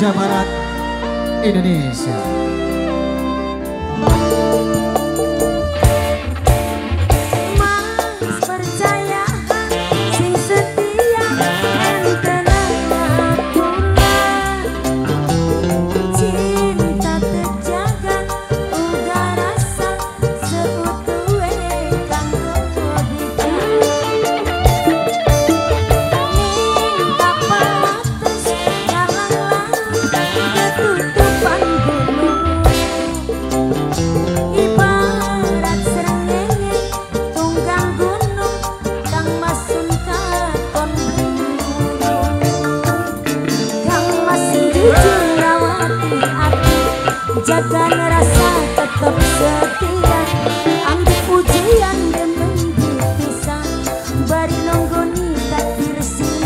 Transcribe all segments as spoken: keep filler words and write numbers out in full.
Jawa Barat, Indonesia. Jaga rasa tetap setia, anggap ujian demen dipisah, bari nonggoni takdir sing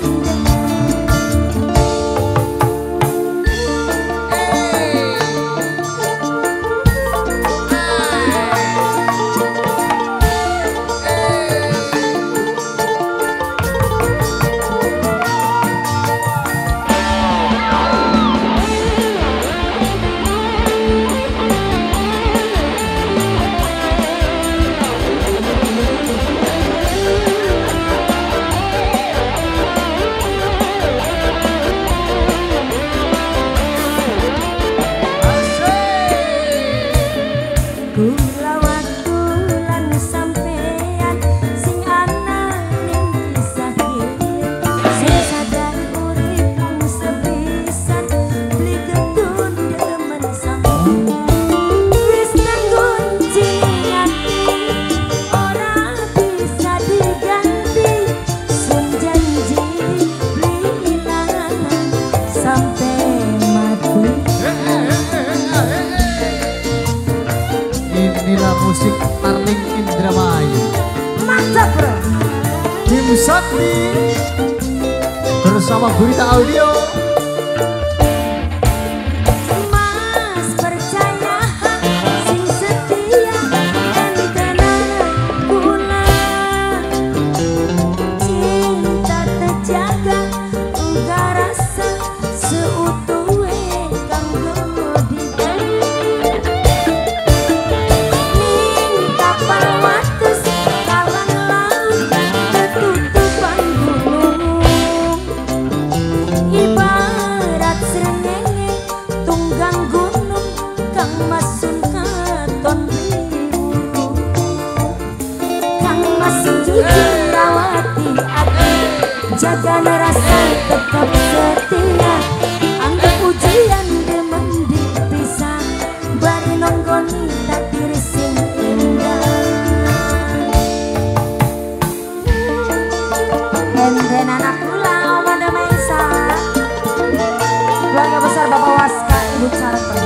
musik Tarling Indramayu. Mantap bro. Tim Sakti bersama Gurita Audio. Jaga rasa tetap setia, anggap ujian demen dipisah, bari nonggoni takdir sing indah. Enten anak kula Oma Damaisa, keluarga besar Bapak Waska, Ibu Carapen.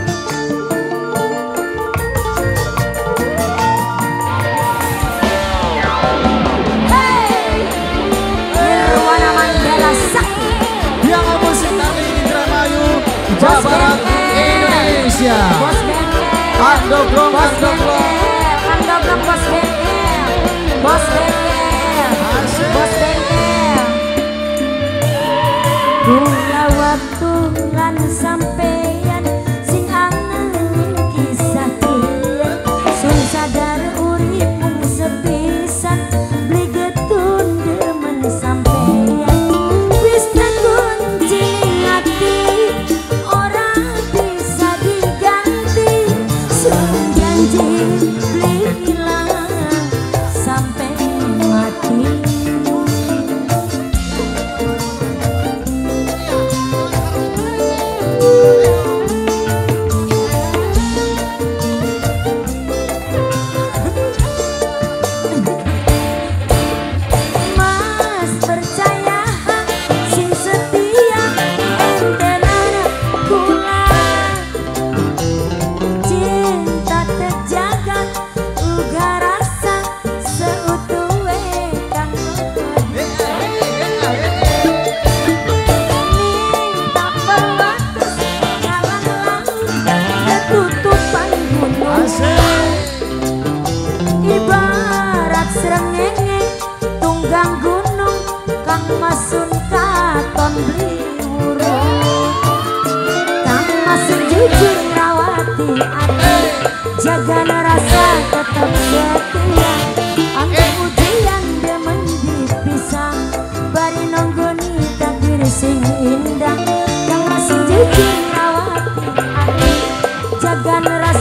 Jawa Barat, Indonesia. Bos Bengkel, Andoblong, Bos Andoblong, Bengkel, Andoblong, Bos Bengkel, Bos Bengkel, Bos Bengkel. Kula waktu lan sampeyan sing ananging kisah kieu, sun sadar urip mung sepisan, beli getun demen sampeyan. Wis terkunci ati sampai mati. Masun katon beli urut. jujur rawati ati, jaga rasa tetap setia. Anggap ujian demen dipisah, bari nonggoni takdir sing indah. Kang masih jujur rawati ati, jaga rasa